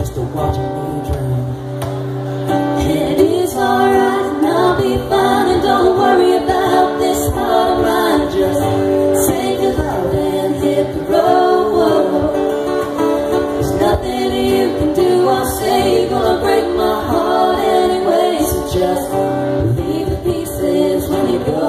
just to watch me drown. And it's alright, and I'll be fine, and don't worry about this heart of mine. Just take your love and hit the road. There's nothing you can do, I'll say you're gonna break my heart anyway. So just leave the pieces when you go.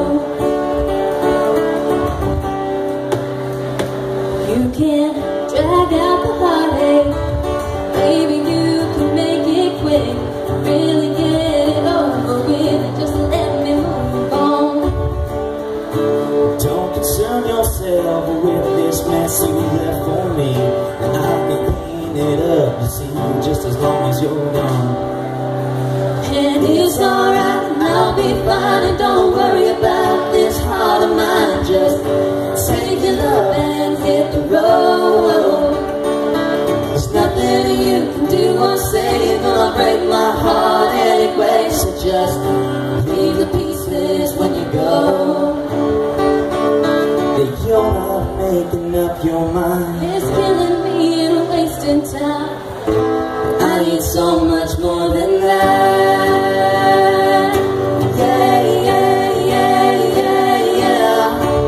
You can't drag out the heartache, baby, you can make it quick. Really get it over with and just let me move on. Don't concern yourself with this mess you left for me. I'll be cleaning it up to see you just as long as you're gone. And it's alright, and I'll be fine, and don't worry about this heart of mine. Just take your love and hit the road. There's nothing you can do or say, you're gonna break my heart anyway. So just leave the pieces when you go. That you're not making up your mind. It's killing me and wasting time. I need so much more than that. Yeah, yeah, yeah, yeah, yeah.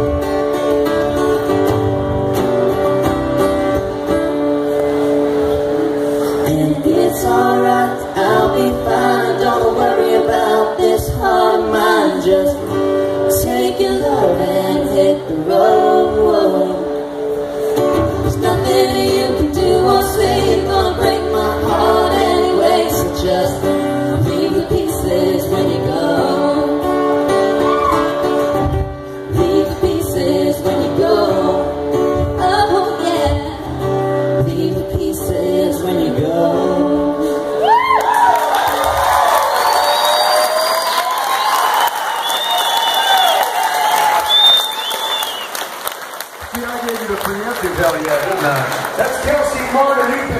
And it's alright, I'll be fine, don't worry about this heart of mine. Just take your love and hit the road. There's nothing you can do or say, you're gonna break my heart anyway. So just leave the pieces when you go. Leave the pieces when you go. Oh yeah, leave the pieces when you go. See, I gave you the preemptive hell yeah, didn't I? That's Kelsey Martin.